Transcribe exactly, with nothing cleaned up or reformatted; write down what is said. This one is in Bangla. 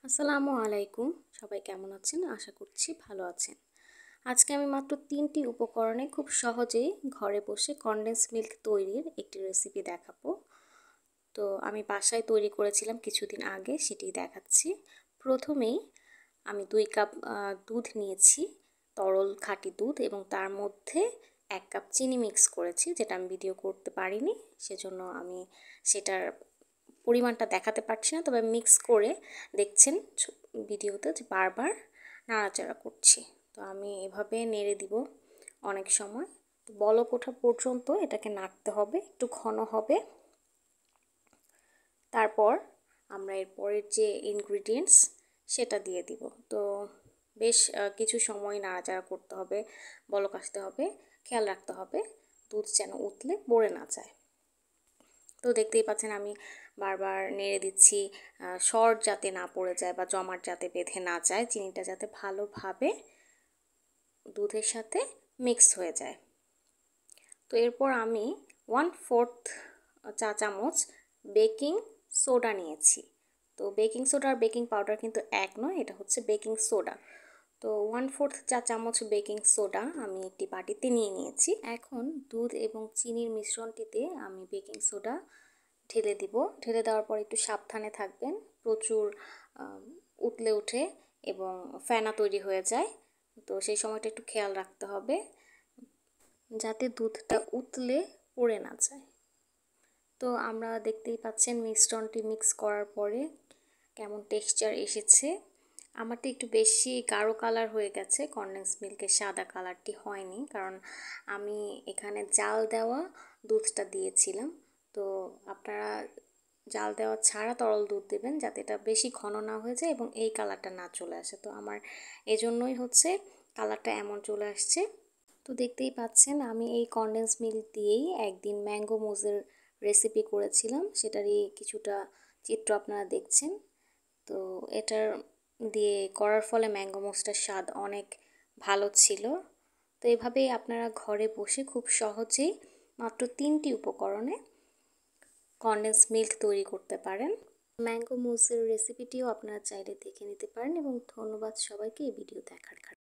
আসসালামু আলাইকুম, সবাই কেমন আছেন? আশা করছি ভালো আছেন। আজকে আমি মাত্র তিনটি উপকরণে খুব সহজেই ঘরে বসে কনডেন্স মিল্ক তৈরির একটি রেসিপি দেখাবো। তো আমি বাসায় তৈরি করেছিলাম কিছুদিন আগে, সেটি দেখাচ্ছি। প্রথমেই আমি দুই কাপ দুধ নিয়েছি, তরল খাঁটি দুধ, এবং তার মধ্যে এক কাপ চিনি মিক্স করেছি, যেটা আমি ভিডিও করতে পারিনি, সেজন্য আমি সেটার পরিমাণটা দেখাতে পারছি না। তবে মিক্স করে দেখছেন ভিডিওতে যে বারবার নাড়াচাড়া করছি। তো আমি এভাবে নেড়ে দিব অনেক সময়। তো বলক ওঠা পর্যন্ত এটাকে নাড়তে হবে, একটু ঘন হবে। তারপর আমরা এরপরের যে ইনগ্রিডিয়েন্টস সেটা দিয়ে দিব। তো বেশ কিছু সময় নাড়াচাড়া করতে হবে, বলক আসতে হবে, খেয়াল রাখতে হবে দুধ যেন উতলে পড়ে না যায়। তো দেখতেই পাচ্ছেন আমি বারবার নেড়ে দিচ্ছি, শর্ট যাতে না পড়ে যায় বা জমাট যাতে বেঁধে না যায়, চিনিটা যাতে ভালোভাবে দুধের সাথে মিক্স হয়ে যায়। তো এরপর আমি ওয়ান ফোর্থ চা চামচ বেকিং সোডা নিয়েছি। তো বেকিং সোডা আর বেকিং পাউডার কিন্তু এক নয়, এটা হচ্ছে বেকিং সোডা। তো ওয়ান ফোর্থ চা চামচ বেকিং সোডা আমি একটি বাটিতে নিয়ে নিয়েছি। এখন দুধ এবং চিনির মিশ্রণটিতে আমি বেকিং সোডা ঢেলে দিব। ঢেলে দেওয়ার পর একটু সাবধানে থাকবেন, প্রচুর উতলে ওঠে এবং ফেনা তৈরি হয়ে যায়। তো সেই সময়টা একটু খেয়াল রাখতে হবে যাতে দুধটা উতলে পড়ে না যায়। তো আমরা দেখতেই পাচ্ছেন মিশ্রণটি মিক্স করার পরে কেমন টেক্সচার এসেছে। আমারটা একটু বেশি গাঢ় কালার হয়ে গেছে, কনডেন্স মিল্কের সাদা কালারটি হয়নি, কারণ আমি এখানে জাল দেওয়া দুধটা দিয়েছিলাম। তো আপনারা জাল দেওয়া ছাড়া তরল দুধ দেবেন, যাতে এটা বেশি ঘন না হয়ে যায় এবং এই কালারটা না চলে আসে। তো আমার এজন্যই হচ্ছে কালারটা এমন চলে আসছে। তো দেখতেই পাচ্ছেন আমি এই কনডেন্স মিল্ক দিয়েই একদিন ম্যাঙ্গো মুজের রেসিপি করেছিলাম, সেটারই কিছুটা চিত্র আপনারা দেখছেন। তো এটার দিয়ে করার ফলে ম্যাঙ্গো মুজটার স্বাদ অনেক ভালো ছিল। তো এভাবেই আপনারা ঘরে বসে খুব সহজেই মাত্র তিনটি উপকরণে কনডেন্স মিল্ক তৈরি করতে পারেন। ম্যাঙ্গো মুজের রেসিপিটিও আপনারা চাইলে দেখে নিতে পারেন। এবং ধন্যবাদ সবাইকে এই ভিডিও দেখার জন্য।